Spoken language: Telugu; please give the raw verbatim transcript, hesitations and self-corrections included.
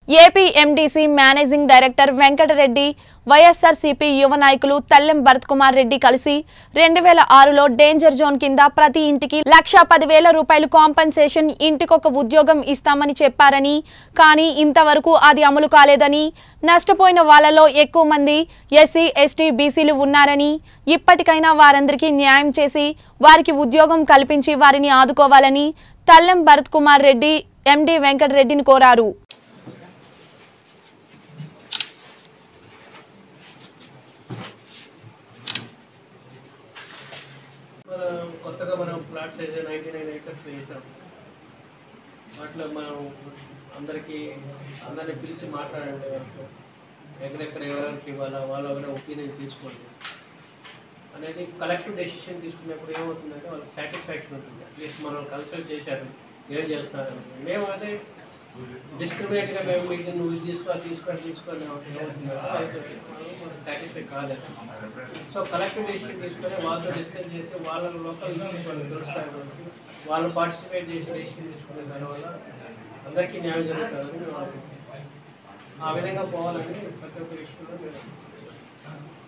AP MDC managing director Venkata Reddy YSRCP యువ నాయకులు తల్లెం భరత్ కుమార్ రెడ్డి కలిసి రెండు వేల ఆరులో డేంజర్ జోన్ కింద ప్రతి ఇంటికి లక్ష పదివేల రూపాయలు కాంపెన్సేషన్ ఇంటికొక ఉద్యోగం ఇస్తామని చెప్పారని కానీ ఇంతవరకు అది అమలు కాలేదని నష్టపోయిన వాళ్ళలో ఎక్కువ మంది ఎస్సీ ఎస్టీ బీసీలు ఉన్నారని ఇప్పటికైనా వారందరికీ న్యాయం చేసి వారికి ఉద్యోగం కల్పించి వారిని ఆదుకోవాలని తల్లెం భరత్ కుమార్ రెడ్డి ఎండీ వెంకటరెడ్డిని కోరారు. కొత్తగా మనం ప్లాట్స్ అయితే నైంటీ నైన్ ఏకర్స్ వేసాం. వాటిలో మనం అందరికీ అందరినీ పిలిచి మాట్లాడండి, వాళ్ళతో ఎక్కడెక్కడ ఎవరెవరికి ఇవ్వాలా, వాళ్ళ ఎవరైనా ఒపీనియన్ తీసుకోండి అనేది కలెక్టివ్ డెసిషన్ తీసుకున్నప్పుడు ఏమవుతుందంటే వాళ్ళకి సాటిస్ఫాక్షన్ ఉంటుంది. అట్లీస్ట్ మనం కన్సల్ట్ చేశారు, ఏం చేస్తారు. మేము అదే డిస్క్రిమినేట్గా మేము మీకు నువ్వు ఇది తీసుకో తీసుకొని తీసుకొని ఏమవుతుందంటే సాటిస్ఫై కాలేదు. సో కలెక్టివ్ డెసిషన్ తీసుకొని వాళ్ళతో డిస్కస్ చేసి వాళ్ళ లోకల్ ఇష్యూస్ వాళ్ళకి తెలుస్తాయి కాబట్టి వాళ్ళు పార్టిసిపేట్ చేసి డెసిషన్ తీసుకునే దానివల్ల అందరికీ న్యాయం జరుగుతుంది. ఆ విధంగా పోవాలని ప్రతి ఒక్క ఇష్యూలో